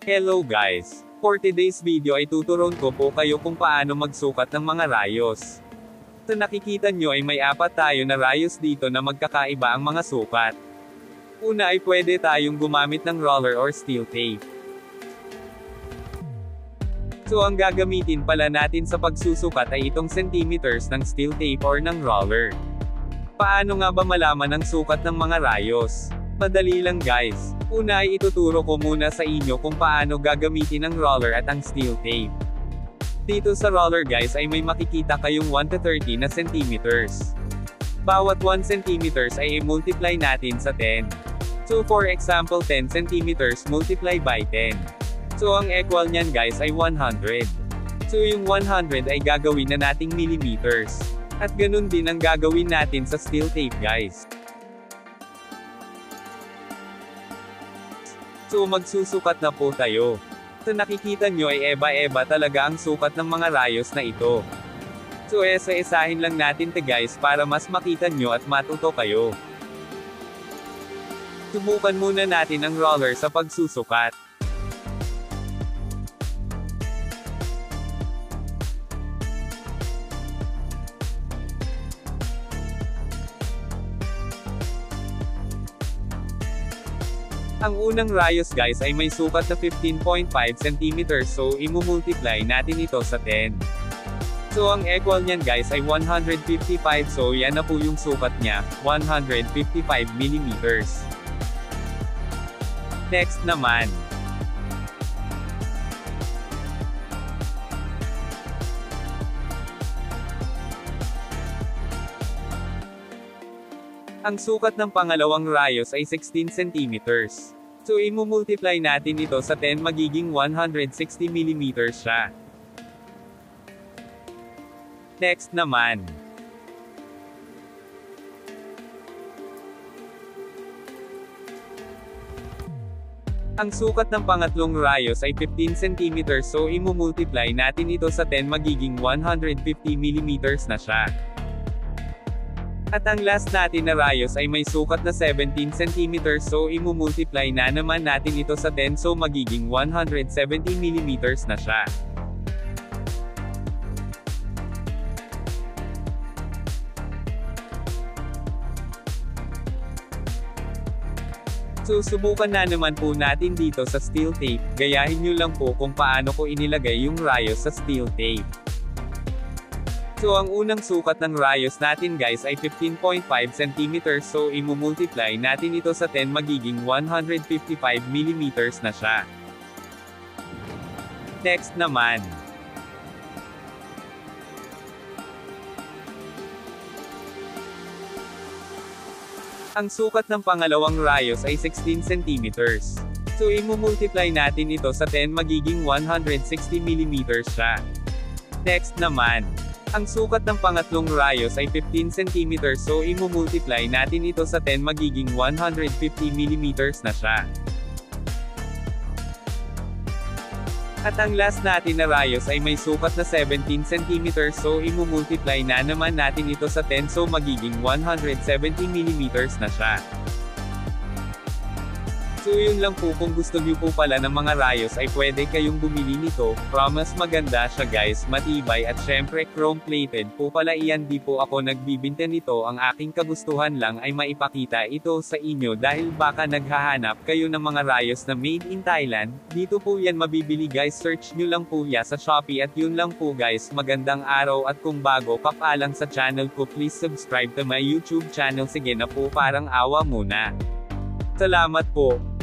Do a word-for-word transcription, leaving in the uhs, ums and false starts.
Hello guys! For today's video ay tuturuan ko po kayo kung paano magsukat ng mga rayos. Sa nakikita nyo ay may apat tayo na rayos dito na magkakaiba ang mga sukat. Una ay pwede tayong gumamit ng roller or steel tape. So ang gagamitin pala natin sa pagsusukat ay itong centimeters ng steel tape or ng roller. Paano nga ba malaman ang sukat ng mga rayos? Madali lang guys. Una ay ituturo ko muna sa inyo kung paano gagamitin ang roller at ang steel tape. Dito sa roller guys ay may makikita kayong one to thirty na centimeters. Bawat one centimeters ay i-multiply natin sa ten. So for example ten centimeters multiply by ten. So ang equal niyan guys ay one hundred. So yung one hundred ay gagawin na nating millimeters. At ganun din ang gagawin natin sa steel tape guys. So magsusukat na po tayo. Sa nakikita nyo ay eba-eba talaga ang sukat ng mga rayos na ito. So esa-esahin lang natin to guys para mas makita nyo at matuto kayo. Subukan muna natin ang roller sa pagsusukat. Ang unang rayos guys ay may sukat na fifteen point five centimeters so imumultiply natin ito sa ten. So ang equal niyan guys ay one hundred fifty-five so yan na po yung sukat niya, one hundred fifty-five millimeters. Next naman. Ang sukat ng pangalawang rayos ay sixteen centimeters. So imumultiply natin ito sa ten magiging one hundred sixty millimeters siya. Next naman. Ang sukat ng pangatlong rayos ay fifteen centimeters so imumultiply natin ito sa ten magiging one hundred fifty millimeters na siya. At ang last natin na rayos ay may sukat na seventeen centimeters so imumultiply na naman natin ito sa ten so magiging one hundred seventy millimeters na siya. So subukan na naman po natin dito sa steel tape, gayahin nyo lang po kung paano ko inilagay yung rayos sa steel tape. So ang unang sukat ng rayos natin guys ay fifteen point five centimeters so imumultiply natin ito sa ten magiging one hundred fifty-five millimeters na siya. Next naman. Ang sukat ng pangalawang rayos ay sixteen centimeters. So imumultiply natin ito sa ten magiging one hundred sixty millimeters siya. Next naman. Ang sukat ng pangatlong rayos ay fifteen centimeters so imumultiply natin ito sa ten magiging one hundred fifty millimeters na siya. At ang last natin na rayos ay may sukat na seventeen centimeters so imumultiply na naman natin ito sa ten so magiging one hundred seventy millimeters na siya. So yun lang po, kung gusto niyo po pala ng mga rayos ay pwede kayong bumili nito, promise maganda siya guys, matibay at syempre chrome plated po pala iyan, di po ako nagbibinta nito, ang aking kagustuhan lang ay maipakita ito sa inyo dahil baka naghahanap kayo ng mga rayos na made in Thailand, dito po yan mabibili guys, search nyo lang po ya sa Shopee at yun lang po guys, magandang araw at kung bago ka pa lang sa channel ko please subscribe to my YouTube channel, sige na po parang awa muna. Salamat po.